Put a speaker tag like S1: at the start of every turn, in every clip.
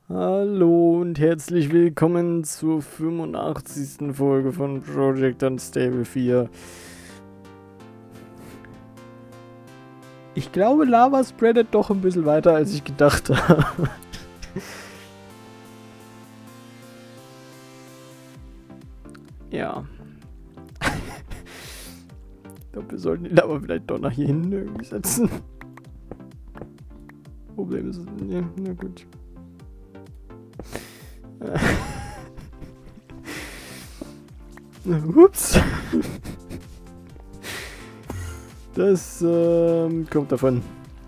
S1: Hallo und herzlich willkommen zur 85. Folge von Project Unstable 4. Ich glaube, Lava spreadet doch ein bisschen weiter, als ich gedacht habe. Ja. Ich glaube, wir sollten die Lava vielleicht doch nach hier hinten irgendwie setzen. Problem ist, nee, na gut. Ups. Das kommt davon.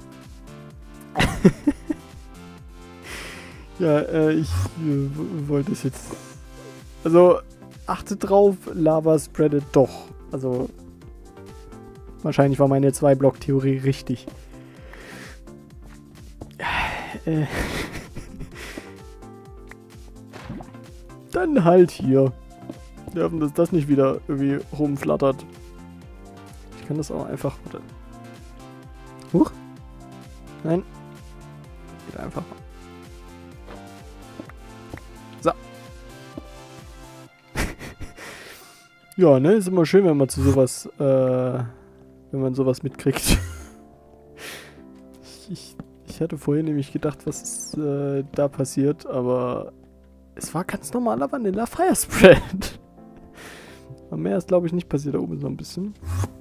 S1: Ja, ich wollte es jetzt... Also, achtet drauf, Lava spreadet doch. Also, wahrscheinlich war meine 2-Block-Theorie richtig. Dann halt hier. Wir hoffen, dass das nicht wieder irgendwie rumflattert. Ich kann das auch einfach... Warte. Huch. Nein. Geht einfach. So. Ja, ne? Ist immer schön, wenn man zu sowas... wenn man sowas mitkriegt. Ich hatte vorhin nämlich gedacht, was ist da passiert, aber... Es war ganz normaler Vanilla Fire Spread. Aber mehr ist, glaube ich, nicht passiert. Da oben so ein bisschen.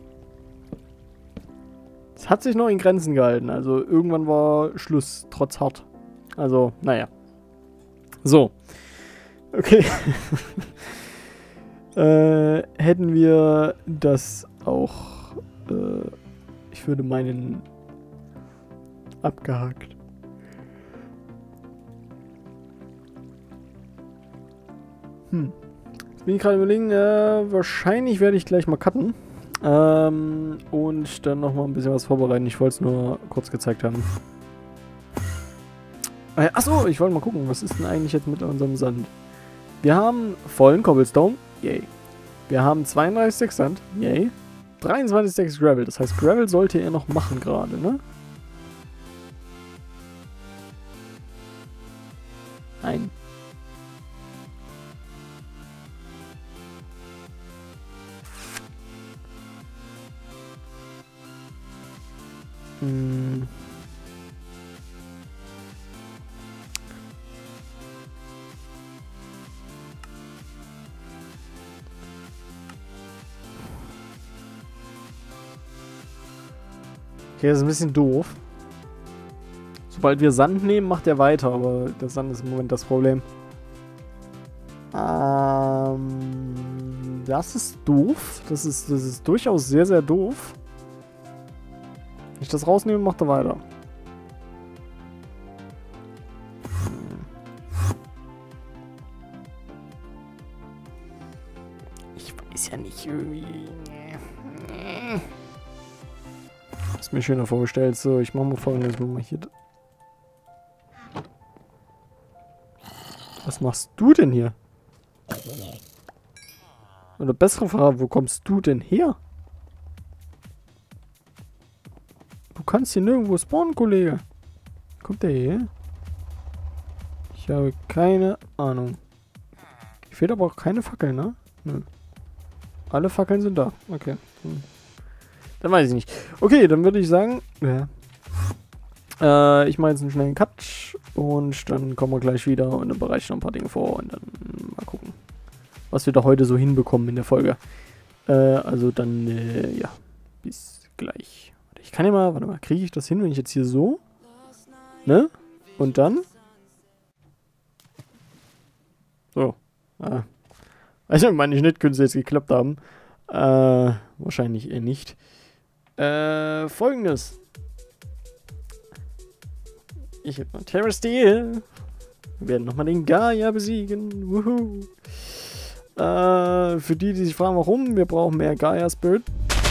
S1: Es hat sich noch in Grenzen gehalten. Also irgendwann war Schluss, trotz hart. Also, naja. So. Okay. Hätten wir das auch, ich würde meinen, abgehakt. Jetzt bin ich gerade überlegen, wahrscheinlich werde ich gleich mal cutten. Und dann nochmal ein bisschen was vorbereiten. Ich wollte es nur kurz gezeigt haben. Achso, ich wollte mal gucken, was ist denn eigentlich jetzt mit unserem Sand? Wir haben vollen Cobblestone, yay. Wir haben 32 Stacks Sand, yay. 23 Stacks Gravel, das heißt Gravel sollte er noch machen gerade, ne? Nein. Okay, das ist ein bisschen doof. Sobald wir Sand nehmen, macht er weiter, aber der Sand ist im Moment das Problem. Das ist doof. Das ist durchaus sehr, sehr doof. Wenn ich das rausnehme, macht er weiter. Ich weiß ja nicht irgendwie. Ist mir schöner vorgestellt. So, ich mache mal folgendes. Ich mach mal hier. Was machst du denn hier? Oder bessere Frage, wo kommst du denn her? Du kannst hier nirgendwo spawnen, Kollege. Kommt der hier? Ich habe keine Ahnung. Hier fehlt aber auch keine Fackeln, ne? Nö. Alle Fackeln sind da. Okay. Dann weiß ich nicht. Okay, dann würde ich sagen, ja. Ich mache jetzt einen schnellen Cut und dann kommen wir gleich wieder und dann bereite ich noch ein paar Dinge vor und dann mal gucken, was wir da heute so hinbekommen in der Folge. Also dann, ja, bis gleich. Ich kann ja mal, warte mal, kriege ich das hin, wenn ich jetzt hier so, ne? Und dann? So. Also meine Schnittkünste jetzt geklappt haben. Wahrscheinlich eher nicht. Folgendes. Ich habe noch Terra Steel. Wir werden nochmal den Gaia besiegen. Wuhu. Für die sich fragen, warum, wir brauchen mehr Gaia Spirit.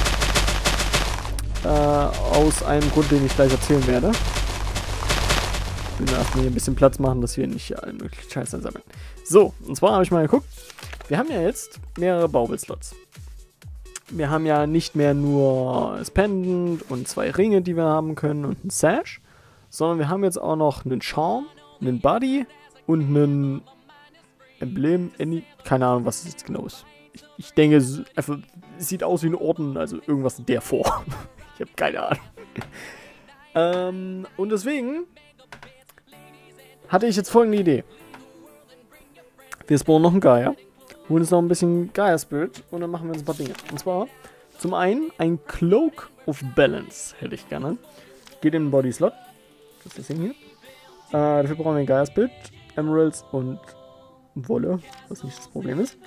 S1: Aus einem Grund, den ich gleich erzählen werde. Ich will erstmal hier ein bisschen Platz machen, dass wir nicht allen möglichen Scheiß ansammeln. So, und zwar habe ich mal geguckt. Wir haben ja jetzt mehrere Baubildslots. Wir haben ja nicht mehr nur das Pendant und 2 Ringe, die wir haben können und einen Sash, sondern wir haben jetzt auch noch einen Charm, einen Buddy und ein Emblem. Keine Ahnung, was es jetzt genau ist. Ich denke, es sieht aus wie ein Orden, also irgendwas in der Form. Ich habe keine Ahnung. Und deswegen hatte ich jetzt folgende Idee. Wir spawnen noch einen Gaia, holen uns noch ein bisschen Gaia-Spirit und dann machen wir uns ein paar Dinge. Und zwar, zum einen, ein Cloak of Balance hätte ich gerne. Geht in den Body-Slot. Das ist das Ding hier. Dafür brauchen wir ein Gaia-Spirit, Emeralds und Wolle, was nicht das Problem ist.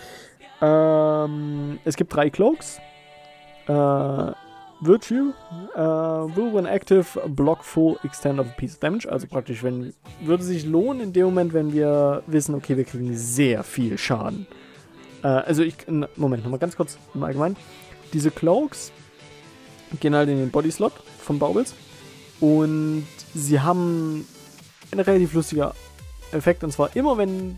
S1: Es gibt 3 Cloaks. Virtue will when active block full extent of a piece of damage. Also praktisch, würde sich lohnen in dem Moment, wenn wir wissen, okay, wir kriegen sehr viel Schaden. Moment, nochmal ganz kurz im Allgemeinen. Diese Cloaks gehen halt in den Body-Slot von Baubles und sie haben ein relativ lustiger Effekt, und zwar immer wenn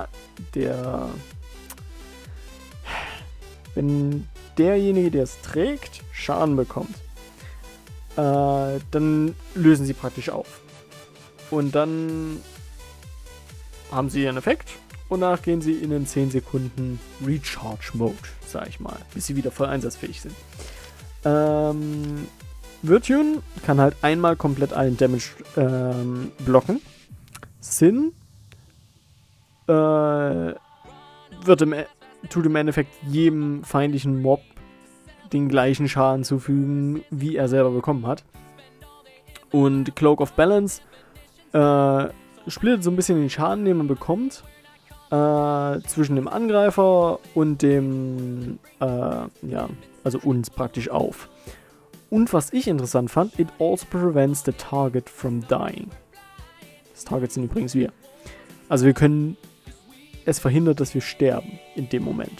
S1: wenn derjenige, der es trägt, Schaden bekommt, dann lösen sie praktisch auf. Und dann haben sie ihren Effekt und danach gehen sie in den 10 Sekunden Recharge-Mode, sag ich mal, bis sie wieder voll einsatzfähig sind. Virtune kann halt einmal komplett allen Damage blocken. Sin tut im Endeffekt jedem feindlichen Mob den gleichen Schaden zufügen, wie er selber bekommen hat. Und Cloak of Balance splittet so ein bisschen den Schaden, den man bekommt, zwischen dem Angreifer und dem, also uns praktisch auf. Und was ich interessant fand, it also prevents the target from dying. Das Target sind übrigens wir. Also es verhindert, dass wir sterben in dem Moment.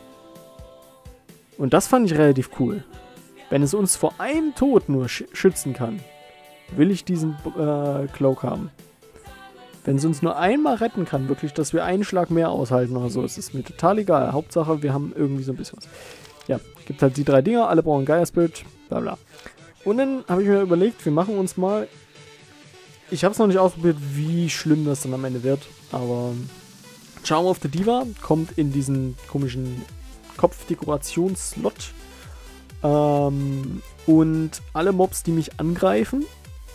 S1: Und das fand ich relativ cool. Wenn es uns vor einem Tod nur schützen kann, will ich diesen Cloak haben. Wenn es uns nur einmal retten kann, wirklich, dass wir einen Schlag mehr aushalten oder so, ist es mir total egal. Hauptsache, wir haben irgendwie so ein bisschen was. Ja, gibt halt die 3 Dinger, alle brauchen Gaia Spirit, bla bla. Und dann habe ich mir überlegt, wir machen uns mal... Ich habe es noch nicht ausprobiert, wie schlimm das dann am Ende wird, aber... Charm of the Diva kommt in diesen komischen Kopfdekorationsslot. Und alle Mobs, die mich angreifen,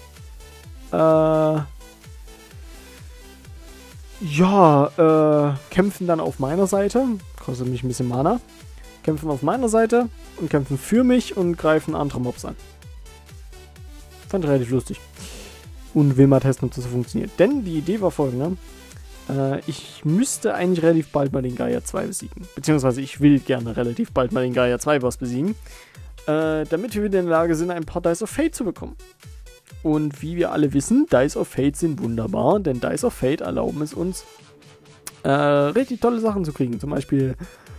S1: kämpfen dann auf meiner Seite. Kostet mich ein bisschen Mana. Kämpfen auf meiner Seite und kämpfen für mich und greifen andere Mobs an. Fand ich relativ lustig. Und will mal testen, ob das so funktioniert. Denn die Idee war folgende. Ich müsste eigentlich relativ bald mal den Gaia 2 besiegen. Beziehungsweise ich will gerne relativ bald mal den Gaia 2 Boss besiegen. Damit wir wieder in der Lage sind, ein paar Dice of Fate zu bekommen. Und wie wir alle wissen, Dice of Fate sind wunderbar, denn Dice of Fate erlauben es uns, richtig tolle Sachen zu kriegen. Zum Beispiel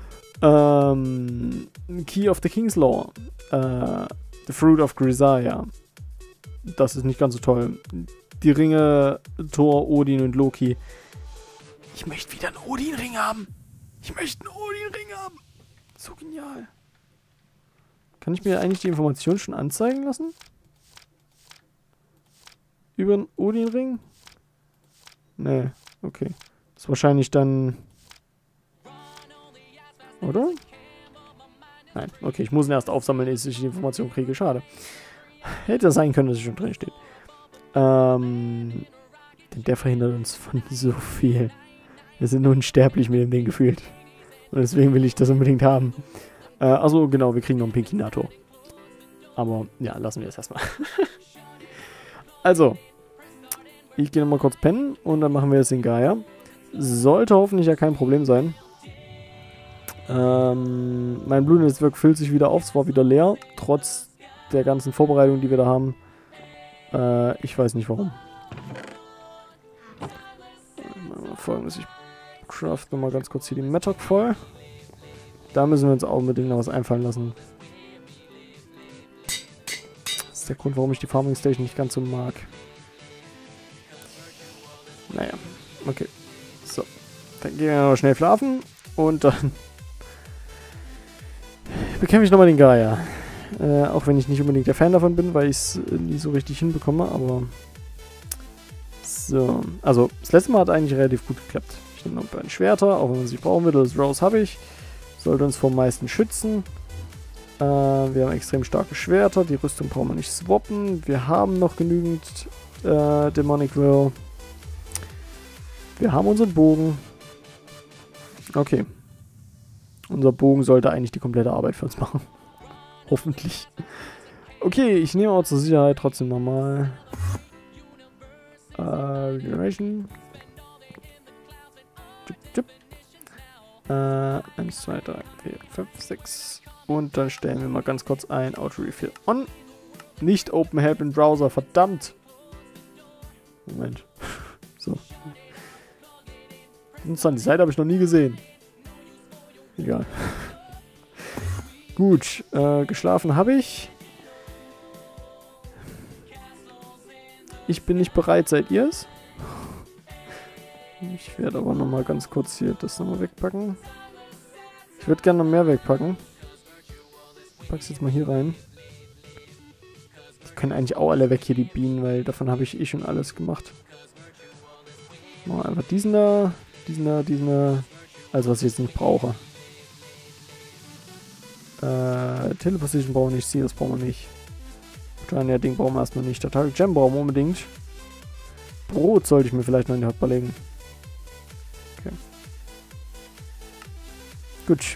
S1: Key of the King's Law, The Fruit of Grisaya. Das ist nicht ganz so toll. Die Ringe Thor, Odin und Loki. Ich möchte wieder einen Odin-Ring haben. Ich möchte einen Odin-Ring haben. So genial. Kann ich mir eigentlich die Information schon anzeigen lassen? Über einen Odin-Ring? Nee, okay. Das ist wahrscheinlich dann... Oder? Nein, okay, ich muss ihn erst aufsammeln, ehe ich die Information kriege. Schade. Hätte sein können, dass es schon drin steht. Denn der verhindert uns von so viel. Wir sind unsterblich mit dem Ding gefühlt. Und deswegen will ich das unbedingt haben. Also genau, wir kriegen noch einen Pinkinator. Aber ja, lassen wir das erstmal. Also, ich gehe nochmal kurz pennen und dann machen wir jetzt den Gaia. Sollte hoffentlich ja kein Problem sein. Mein Blutnetzwerk füllt sich wieder auf, es war wieder leer, trotz der ganzen Vorbereitungen, die wir da haben. Ich weiß nicht warum. Folgendes, ich craft nochmal ganz kurz hier die Mattock voll. Da müssen wir uns auch unbedingt noch was einfallen lassen. Das ist der Grund, warum ich die Farming Station nicht ganz so mag. Naja, okay. So, dann gehen wir noch schnell schlafen und dann bekämpfe ich nochmal den Gaia. Auch wenn ich nicht unbedingt der Fan davon bin, weil ich es nie so richtig hinbekomme, aber... So, also das letzte Mal hat eigentlich relativ gut geklappt. Ich nehme noch ein paar Schwerter, auch wenn man sie brauchen will. Das Rose habe ich. Sollte uns vom meisten schützen. Wir haben extrem starke Schwerter. Die Rüstung brauchen wir nicht swappen. Wir haben noch genügend Demonic Will. Wir haben unseren Bogen. Okay. Unser Bogen sollte eigentlich die komplette Arbeit für uns machen. Hoffentlich. Okay, ich nehme auch zur Sicherheit trotzdem nochmal Regeneration. 1, 2, 3, 4, 5, 6. Und dann stellen wir mal ganz kurz ein Auto-Refill on. Nicht Open Help im Browser, verdammt. Moment. So. Die Seite habe ich noch nie gesehen. Egal. Gut, geschlafen habe ich. Ich bin nicht bereit, seid ihr es? Ich werde aber nochmal ganz kurz hier das nochmal wegpacken. Ich würde gerne noch mehr wegpacken. Ich pack's jetzt mal hier rein. Die können eigentlich auch alle weg hier, die Bienen, weil davon habe ich schon alles gemacht. Machen wir einfach diesen da, diesen da. Also was ich jetzt nicht brauche. Teleposition brauchen wir nicht, das brauchen wir nicht. Ja, Ding brauchen wir erstmal nicht. Der Target Gem brauchen wir unbedingt. Brot sollte ich mir vielleicht noch in die Hotbar legen. Okay. Gut.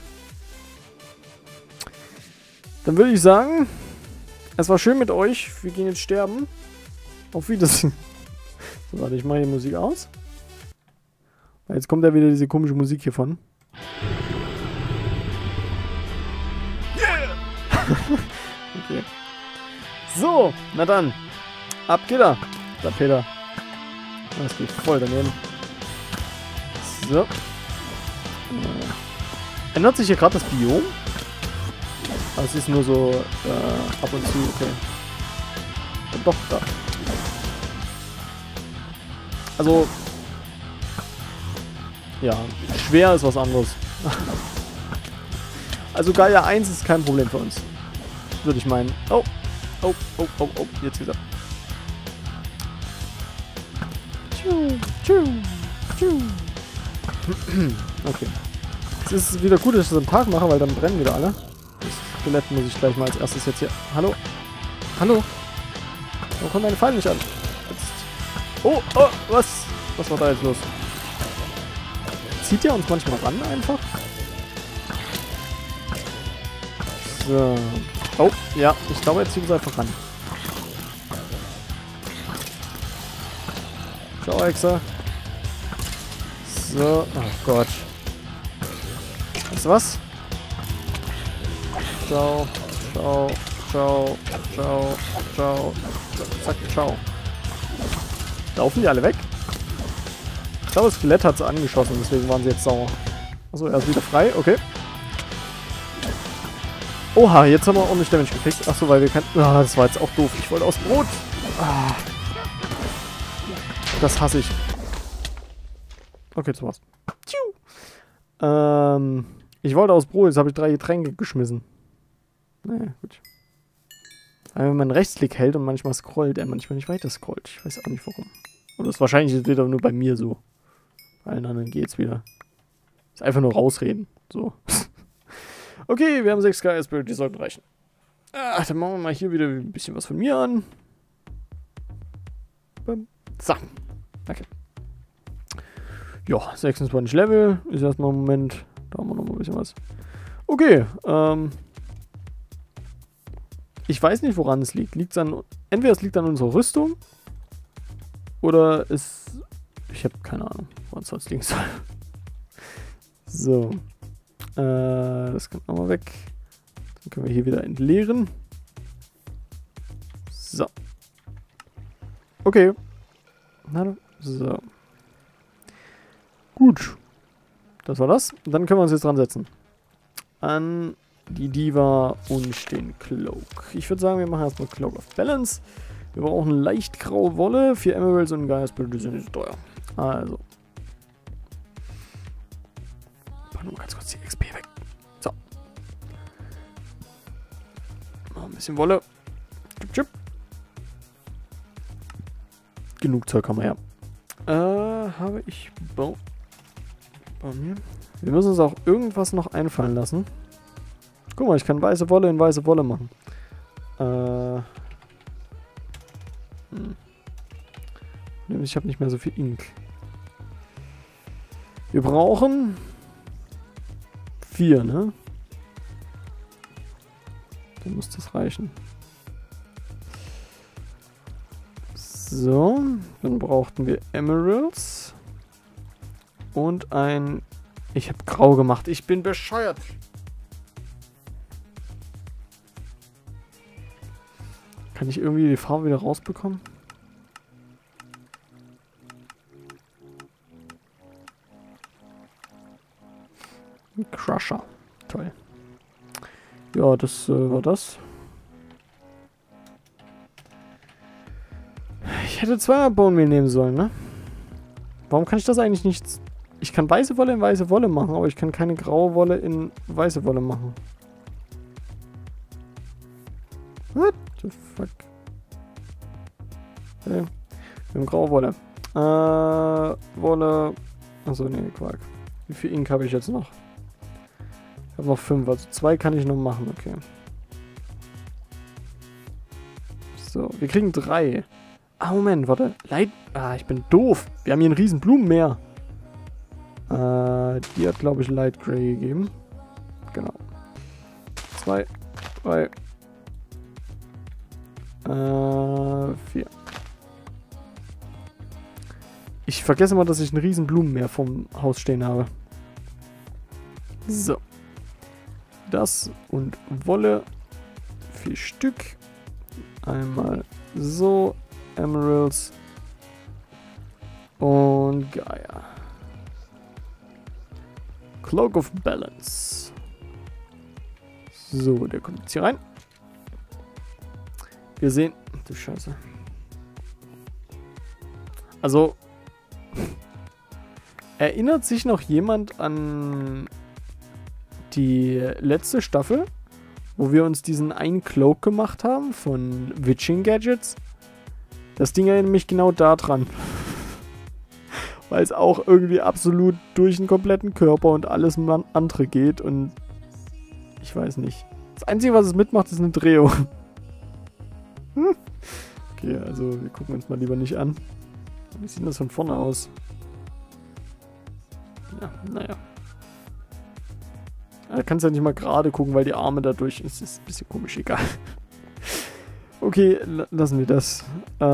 S1: Dann würde ich sagen, es war schön mit euch. Wir gehen jetzt sterben. Auf Wiedersehen. So, warte, ich mache hier Musik aus. Jetzt kommt ja wieder diese komische Musik hiervon. Okay. So, na dann. Ab geht er. Da Peter. Das geht voll daneben. So. Ändert sich hier gerade das Biom? Also es ist nur so ab und zu, okay. Und doch, da. Also. Ja, schwer ist was anderes. Also Gaia 1 ist kein Problem für uns. Würde ich meinen. Oh. Oh, oh, oh, oh, jetzt wieder. Okay. Es ist wieder gut, dass ich das am Tag mache, weil dann brennen wieder alle. Das Skelett muss ich gleich mal als erstes jetzt hier... Hallo? Hallo? Warum kommt meine Pfeile nicht an? Jetzt. Oh, oh, was? Was war da jetzt los? Zieht der uns manchmal ran einfach? So. Oh, ja, ich glaube, jetzt zieht uns einfach ran. Ciao, Hexe. So, oh Gott. Weißt du was? Ciao, ciao, ciao, ciao, ciao. Zack, ciao. Laufen die alle weg? Ich glaube, das Skelett hat sie angeschossen, deswegen waren sie jetzt sauer. Achso, er ist wieder frei, okay. Oha, jetzt haben wir ordentlich Damage gekriegt. Achso, weil wir kein... Ah, das war jetzt auch doof. Ich wollte aus Brot. Ah. Das hasse ich. Okay, das war's. Ich wollte aus Brot, jetzt habe ich 3 Getränke geschmissen. Naja, gut. Aber wenn man Rechtsklick hält und manchmal scrollt, er manchmal nicht weiter scrollt. Ich weiß auch nicht warum. Oder ist wahrscheinlich wieder nur bei mir so. Bei allen anderen geht's wieder. Ist einfach nur rausreden. So. Okay, wir haben 6 Gaia Spirit, die sollten reichen. Ach, dann machen wir mal hier wieder ein bisschen was von mir an. So. Okay. Ja, 26 Level. Ist erstmal ein Moment. Da haben wir noch mal ein bisschen was. Okay, ich weiß nicht, woran es liegt. Liegt's an... Entweder es liegt an unserer Rüstung. Oder es... Ich habe keine Ahnung, woran es sonst liegen soll. So. Das kommt nochmal weg. Dann können wir hier wieder entleeren. So. Okay. So. Gut. Das war das. Dann können wir uns jetzt dran setzen. An die Diva und den Cloak. Ich würde sagen, wir machen erstmal Cloak of Balance. Wir brauchen leicht graue Wolle, 4 Emeralds und ein Gaia Spirit, die sind nicht so teuer. Also. Mach nur ganz kurz die XP weg. So. Noch ein bisschen Wolle. Chip, chip. Genug Zeug haben wir ja. Habe ich bei mir? Wir müssen uns auch irgendwas noch einfallen lassen. Guck mal, ich kann weiße Wolle in weiße Wolle machen. Ich habe nicht mehr so viel Ink. Wir brauchen 4, ne? Dann muss das reichen. So, dann brauchten wir Emeralds. Und ein... Ich habe grau gemacht. Ich bin bescheuert. Kann ich irgendwie die Farbe wieder rausbekommen? Ein Crusher. Toll. Ja, das war das. Ich hätte zweimal Bone Meal nehmen sollen, ne? Warum kann ich das eigentlich nicht... Ich kann weiße Wolle in weiße Wolle machen, aber ich kann keine graue Wolle in weiße Wolle machen. What the fuck? Okay. Wir haben graue Wolle. Wolle... Achso, nee, Quark. Wie viel Ink habe ich jetzt noch? Ich habe noch 5, also 2 kann ich noch machen, okay. So, wir kriegen 3. Ah, Moment, warte. ich bin doof. Wir haben hier ein riesen Blumenmeer. Die hat, glaube ich, Light Grey gegeben. Genau. 2, 3, 4. Ich vergesse mal, dass ich ein riesen Blumenmeer vom Haus stehen habe. So. Das und Wolle. 4 Stück. Einmal so. Emeralds. Und Gaia. Cloak of Balance. So, der kommt jetzt hier rein. Wir sehen... Du Scheiße. Also... Erinnert sich noch jemand an die letzte Staffel, wo wir uns diesen einen Cloak gemacht haben von Witching Gadgets? Das Ding erinnert mich genau daran. Weil es auch irgendwie absolut durch den kompletten Körper und alles andere geht und ich weiß nicht. Das Einzige, was es mitmacht, ist eine Drehung. Okay, also wir gucken uns mal lieber nicht an. Wie sieht das von vorne aus? Ja, naja. Da kannst du ja nicht mal gerade gucken, weil die Arme dadurch ist. Das ist ein bisschen komisch, egal. Okay, lassen wir das.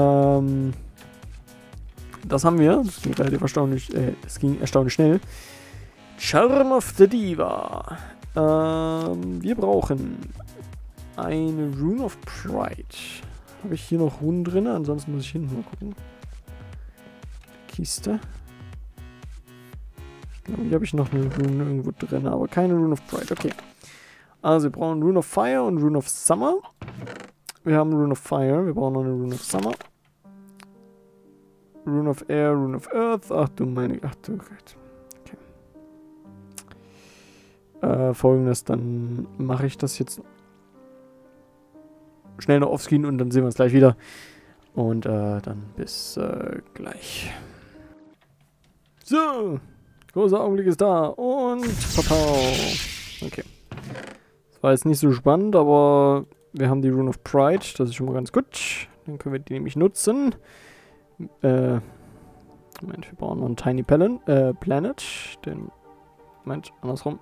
S1: Das haben wir. Das ging relativ erstaunlich. Das ging erstaunlich schnell. Charm of the Diva. Wir brauchen eine Rune of Pride. Habe ich hier noch Runen drin? Ansonsten muss ich hinten mal gucken. Kiste. Ich glaube, hier habe ich noch eine Rune irgendwo drin, aber keine Rune of Pride. Okay. Also wir brauchen Rune of Fire und Rune of Summer. Wir haben Rune of Fire. Wir brauchen noch eine Rune of Summer. Rune of Air, Rune of Earth. Ach du meine... Ach du Gott. Okay. Folgendes, dann mache ich das jetzt schnell noch offscreen und dann sehen wir uns gleich wieder. Und dann bis gleich. So. Großer Augenblick ist da. Und Papau. Okay. Das war jetzt nicht so spannend, aber wir haben die Rune of Pride. Das ist schon mal ganz gut. Dann können wir die nämlich nutzen. Moment, wir brauchen noch einen Tiny Planet. Moment, andersrum.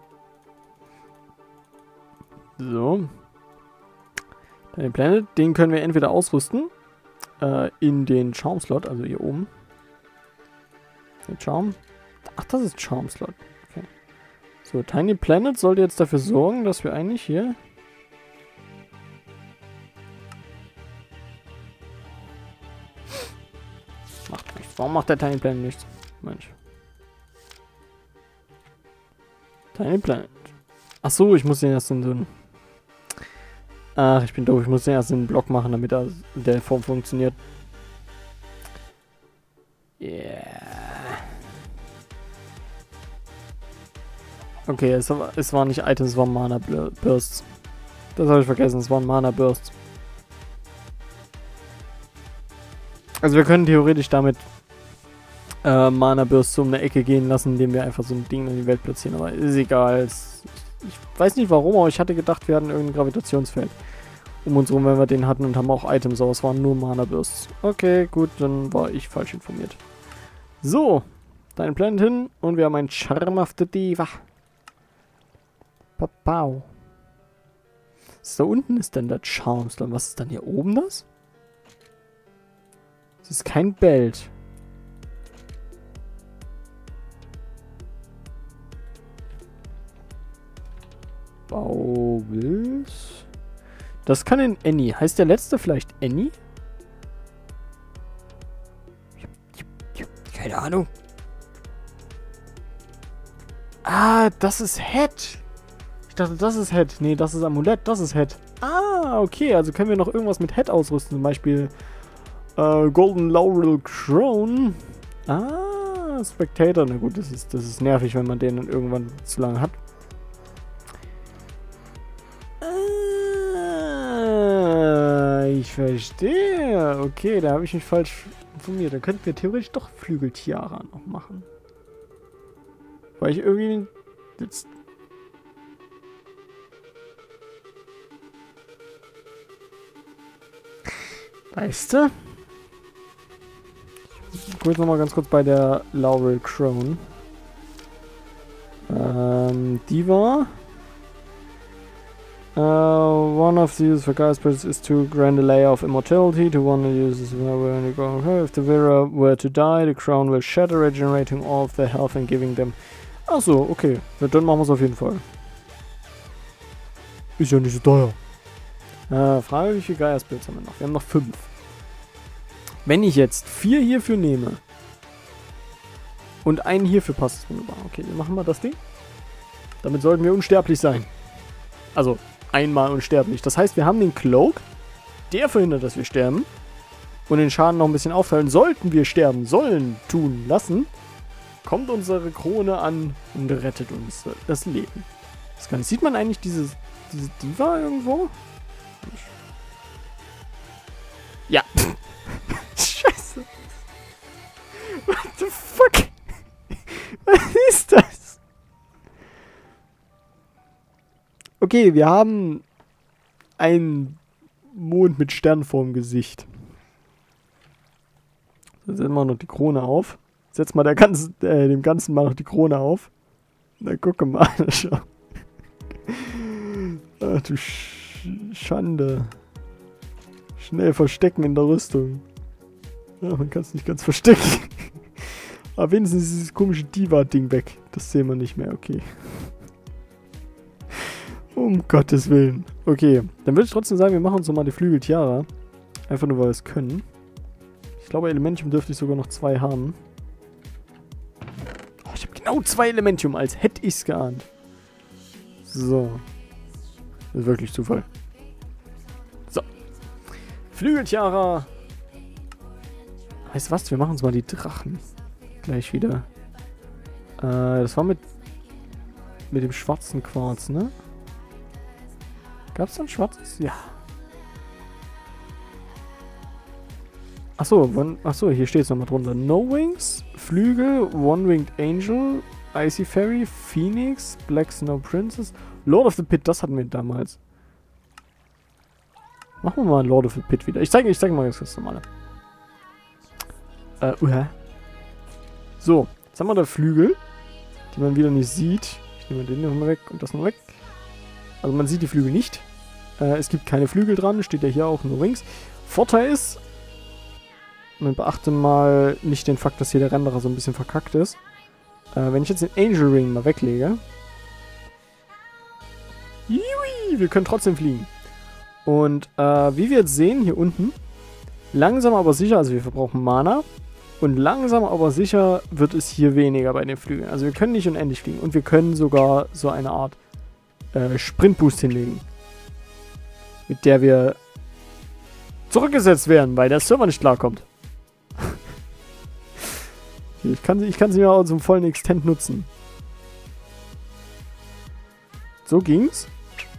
S1: So. Tiny Planet, den können wir entweder ausrüsten in den Charm-Slot, also hier oben. Der Charm. Ach, das ist Charm-Slot. Okay. So, Tiny Planet sollte jetzt dafür sorgen, dass wir eigentlich hier... Macht nichts. Warum macht der Tiny Planet nichts? Mensch. Tiny Planet. Ach so, ich muss den erst in so einen... Ach, ich bin doof. Ich muss den erst in einen Block machen, damit er in der Form funktioniert. Yeah. Okay, es war nicht Items, es waren Mana Bursts. Das habe ich vergessen, es waren Mana Bursts. Also wir können theoretisch damit Mana-Bürste um eine Ecke gehen lassen, indem wir einfach so ein Ding in die Welt platzieren. Aber ist egal. Ich weiß nicht warum, aber ich hatte gedacht, wir hatten irgendein Gravitationsfeld um uns rum, wenn wir den hatten, und haben auch Items, aber es waren nur Mana-Bursts. Okay, gut, dann war ich falsch informiert. So, dein Planet hin und wir haben ein charmhafte Diva. Papau. Da unten ist dann der Charmstone. Was ist dann hier oben das? Das ist kein Belt. Bauwils. Das kann in Annie. Heißt der letzte vielleicht Annie? Keine Ahnung. Ah, das ist Head. Ich dachte, das ist Head. Nee, das ist Amulett. Das ist Head. Ah, okay. Also können wir noch irgendwas mit Head ausrüsten. Zum Beispiel Golden Laurel Crown. Ah, Spectator. Na gut, das ist nervig, wenn man den dann irgendwann zu lange hat. Ich verstehe. Okay, da habe ich mich falsch informiert. Dann könnten wir theoretisch doch Flügeltiara noch machen. Weil ich irgendwie jetzt... Weißt du? Ich gucke jetzt nochmal ganz kurz bei der Laurel Crown. Die war... one of the use for Gaia Spirits is to grant a layer of immortality to one who uses if the wearer were to die, the crown will shatter, regenerating all of their health and giving them... Achso, okay. Ja, dann machen wir es auf jeden Fall. Ist ja nicht so teuer. Frage, wie viele Gaia Spirits haben wir noch? Wir haben noch 5. Wenn ich jetzt 4 hierfür nehme und einen hierfür, passt es wunderbar. Okay, wir machen mal das Ding. Damit sollten wir unsterblich sein. Also, einmal unsterblich. Das heißt, wir haben den Cloak, der verhindert, dass wir sterben. Und den Schaden noch ein bisschen aufteilen. Sollten wir sterben, tun lassen, kommt unsere Krone an und rettet uns das Leben. Das kann, sieht man eigentlich diese Diva irgendwo? Ja. Scheiße. What the fuck? Was ist das? Okay, wir haben einen Mond mit Stern vorm Gesicht. Jetzt setzen wir noch die Krone auf. Setz mal dem Ganzen mal noch die Krone auf. Na, gucke mal. Schau. Ach du Schande. Schnell verstecken in der Rüstung. Ja, man kann es nicht ganz verstecken. Aber wenigstens ist dieses komische Diva-Ding weg. Das sehen wir nicht mehr, okay. Um Gottes Willen. Okay, dann würde ich trotzdem sagen, wir machen uns nochmal die Flügeltiara. Einfach nur, weil wir es können. Ich glaube, Elementium dürfte ich sogar noch 2 haben. Oh, ich habe genau 2 Elementium, als hätte ich es geahnt. So. Das ist wirklich Zufall. So. Flügeltiara. Weißt du was? Wir machen uns mal die Drachen. Gleich wieder. Das war mit dem schwarzen Quarz, ne? Gab es da ein schwarzes? Ja. Achso, hier steht es nochmal drunter. No Wings, Flügel, One-Winged Angel, Icy Fairy, Phoenix, Black Snow Princess, Lord of the Pit, das hatten wir damals. Machen wir mal Lord of the Pit wieder. Ich zeige mal ganz kurz normale. So, jetzt haben wir da Flügel, die man wieder nicht sieht. Ich nehme den nochmal weg und das noch weg. Also man sieht die Flügel nicht. Es gibt keine Flügel dran, steht ja hier auch nur Wings. Vorteil ist, man beachte mal nicht den Fakt, dass hier der Renderer so ein bisschen verkackt ist. Wenn ich jetzt den Angel Ring mal weglege. Jui, wir können trotzdem fliegen. Und wie wir jetzt sehen, hier unten, langsam aber sicher, also wir verbrauchen Mana. Und langsam aber sicher wird es hier weniger bei den Flügeln. Also wir können nicht unendlich fliegen. Und wir können sogar so eine Art Sprintboost hinlegen. Mit der wir zurückgesetzt werden, weil der Server nicht klarkommt. Ich kann sie ja auch zum vollen Extent nutzen. So ging's.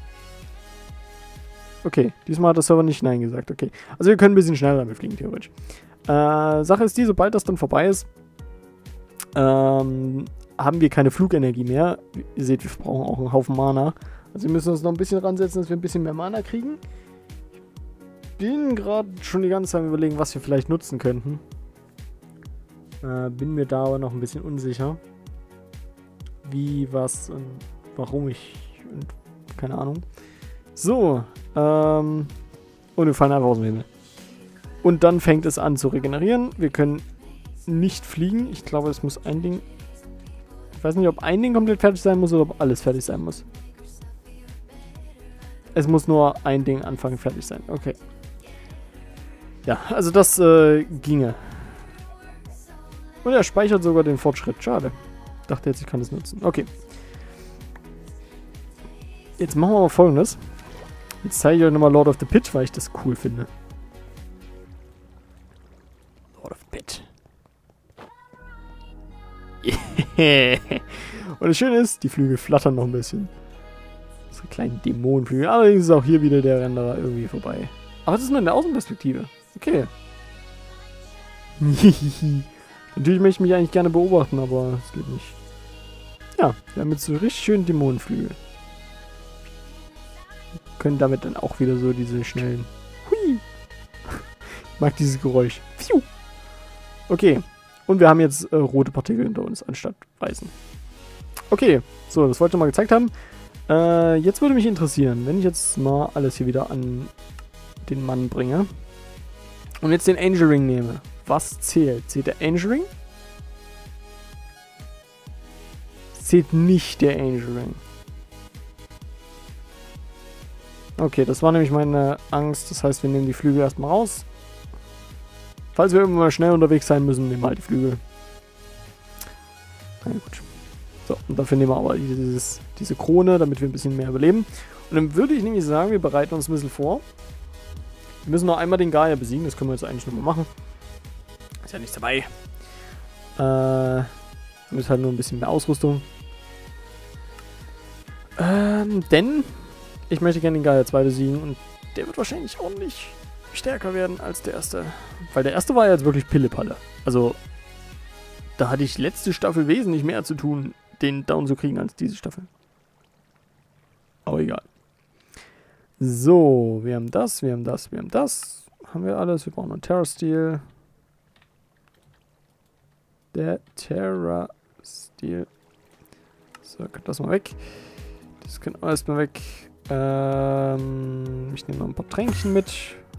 S1: Okay, diesmal hat der Server nicht Nein gesagt. Okay, also wir können ein bisschen schneller damit fliegen, theoretisch. Sache ist die, sobald das dann vorbei ist, haben wir keine Flugenergie mehr. Ihr seht, wir brauchen auch einen Haufen Mana. Also wir müssen uns noch ein bisschen ransetzen, dass wir ein bisschen mehr Mana kriegen. Ich bin gerade schon die ganze Zeit überlegen, was wir vielleicht nutzen könnten. Bin mir da aber noch ein bisschen unsicher. Wie, was und warum ich... Und keine Ahnung. So. Und wir fallen einfach aus dem Himmel. Und dann fängt es an zu regenerieren. Wir können nicht fliegen. Ich glaube, es muss ein Ding... Ich weiß nicht, ob ein Ding komplett fertig sein muss oder ob alles fertig sein muss. Es muss nur ein Ding anfangen fertig sein. Okay. Ja, also das ginge. Und er speichert sogar den Fortschritt. Schade. Ich dachte jetzt, ich kann das nutzen. Okay. Jetzt machen wir mal Folgendes. Jetzt zeige ich euch nochmal Lord of the Pit, weil ich das cool finde. Lord of the Pit. Yeah. Und das Schöne ist, die Flügel flattern noch ein bisschen. So kleine Dämonenflügel. Allerdings ist auch hier wieder der Renderer irgendwie vorbei. Aber es ist nur in der Außenperspektive. Okay. Natürlich möchte ich mich eigentlich gerne beobachten, aber es geht nicht. Ja, wir haben jetzt so richtig schönen Dämonenflügel. Wir können damit dann auch wieder so diese schnellen... Hui! Ich mag dieses Geräusch. Pfiuh! Okay. Und wir haben jetzt rote Partikel hinter uns, anstatt weißen. Okay. So, das wollte ich mal gezeigt haben. Jetzt würde mich interessieren, wenn ich jetzt mal alles hier wieder an den Mann bringe und jetzt den Angel Ring nehme. Was zählt? Zählt der Angel Ring? Zählt nicht der Angel Ring. Okay, das war nämlich meine Angst. Das heißt, wir nehmen die Flügel erstmal raus. Falls wir irgendwann mal schnell unterwegs sein müssen, nehmen wir halt die Flügel. Na gut. So, und dafür nehmen wir aber diese Krone, damit wir ein bisschen mehr überleben. Und dann würde ich nämlich sagen, wir bereiten uns ein bisschen vor. Wir müssen noch einmal den Gaia besiegen, das können wir jetzt eigentlich nochmal machen. Ist ja nichts dabei. Wir müssen halt nur ein bisschen mehr Ausrüstung. Denn ich möchte gerne den Gaia 2 besiegen und der wird wahrscheinlich auch nicht stärker werden als der erste. Weil der erste war ja jetzt wirklich Pillepalle. Also, da hatte ich letzte Staffel wesentlich mehr zu tun, den down zu kriegen als diese Staffel. Aber egal. So, wir haben das, wir haben das, wir haben das. Haben wir alles. Wir brauchen einen Terra Steel. Der Terra Steel. So, das mal weg. Das können wir erstmal weg. Ich nehme noch ein paar Tränkchen mit.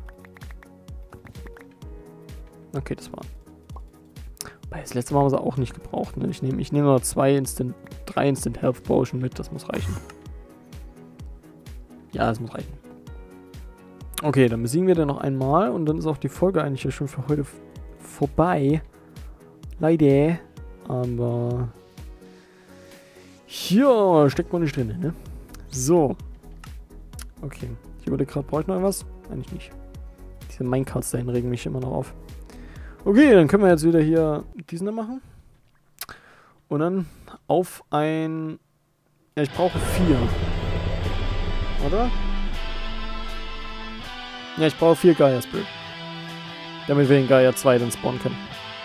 S1: Okay, das war. Das letzte Mal haben wir sie auch nicht gebraucht. Ne? Ich nehme noch 3 Instant Health Potion mit. Das muss reichen. Ja, das muss reichen. Okay, dann besiegen wir den noch einmal. Und dann ist auch die Folge eigentlich ja schon für heute vorbei. Leider. Aber hier steckt man nicht drin, ne? So. Okay. Ich überlege gerade, brauche ich noch etwas? Eigentlich nicht. Diese Minecarts dahin regen mich immer noch auf. Okay, dann können wir jetzt wieder hier diesen da machen. Und dann auf ein... Ja, ich brauche 4. Oder? Ja, ich brauche 4 Gaia Spirit. Damit wir den Gaia 2 dann spawnen können.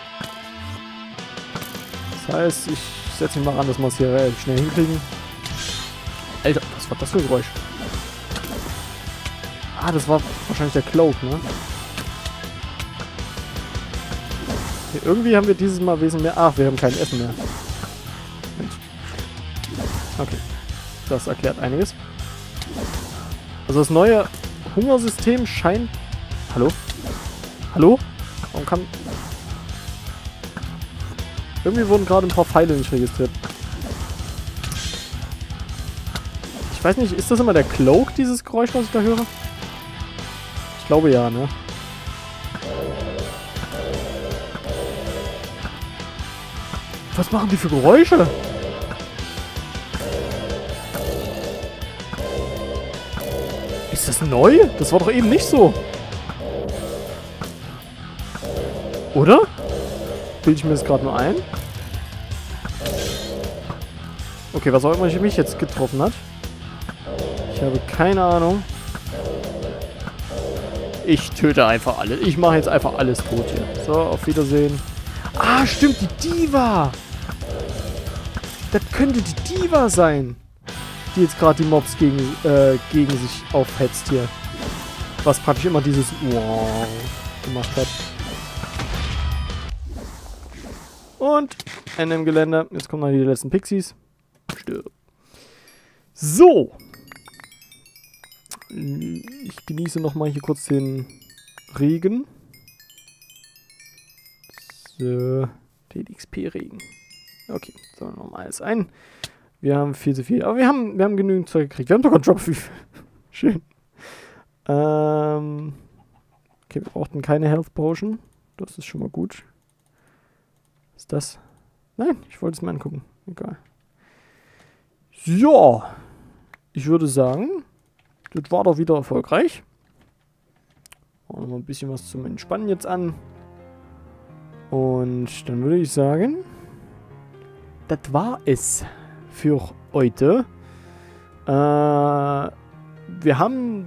S1: Das heißt, ich setze mich mal ran, dass wir es hier relativ schnell hinkriegen. Alter, was war das für ein Geräusch? Ah, das war wahrscheinlich der Cloak, ne? Okay, irgendwie haben wir dieses Mal wesentlich mehr... Ach, wir haben kein Essen mehr. Mensch. Okay. Das erklärt einiges. Also das neue Hungersystem scheint... Hallo? Hallo? Warum kann... Irgendwie wurden gerade ein paar Pfeile nicht registriert. Ich weiß nicht, ist das immer der Cloak, dieses Geräusch, was ich da höre? Ich glaube ja, ne? Was machen die für Geräusche? Ist das neu? Das war doch eben nicht so. Oder? Bilde ich mir das gerade nur ein? Okay, was auch immer mich jetzt getroffen hat. Ich habe keine Ahnung. Ich töte einfach alles. Ich mache jetzt einfach alles tot hier. So, auf Wiedersehen. Ah, stimmt, die Diva. Das könnte die Diva sein, die jetzt gerade die Mobs gegen sich aufhetzt hier. Was praktisch immer dieses Wow gemacht hat. Und Ende im Gelände. Jetzt kommen noch die letzten Pixies. Stirb. So. Ich genieße nochmal hier kurz den Regen. So. Den XP-Regen. Okay, so, nochmal alles ein. Wir haben viel zu viel. Aber wir haben genügend Zeug gekriegt. Wir haben sogar einen Drop. Schön. Okay, wir brauchten keine Health Potion. Das ist schon mal gut. Was ist das? Nein, ich wollte es mir angucken. Egal. Ja. Ich würde sagen, das war doch wieder erfolgreich. Noch mal ein bisschen was zum Entspannen jetzt an. Und dann würde ich sagen, das war es für heute. Wir haben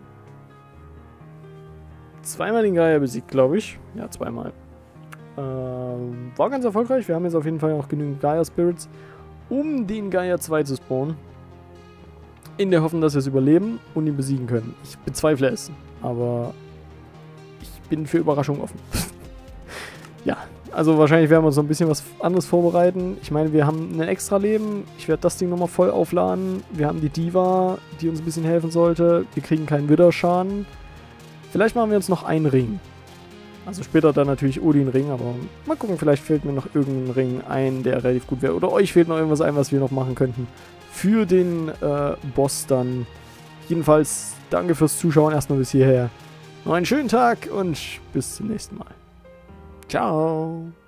S1: zweimal den Geier besiegt, glaube ich. Ja, zweimal. War ganz erfolgreich. Wir haben jetzt auf jeden Fall noch genügend Gaia-Spirits, um den Gaia 2 zu spawnen. In der Hoffnung, dass wir es überleben und ihn besiegen können. Ich bezweifle es, aber ich bin für Überraschungen offen. Ja, also wahrscheinlich werden wir uns noch ein bisschen was anderes vorbereiten. Ich meine, wir haben ein extra Leben. Ich werde das Ding nochmal voll aufladen. Wir haben die Diva, die uns ein bisschen helfen sollte. Wir kriegen keinen Widerschaden. Vielleicht machen wir uns noch einen Ring. Also später dann natürlich Odin-Ring, aber mal gucken, vielleicht fällt mir noch irgendein Ring ein, der relativ gut wäre. Oder euch fehlt noch irgendwas ein, was wir noch machen könnten. Für den Boss dann. Jedenfalls danke fürs Zuschauen erstmal bis hierher. Noch einen schönen Tag und bis zum nächsten Mal. Ciao.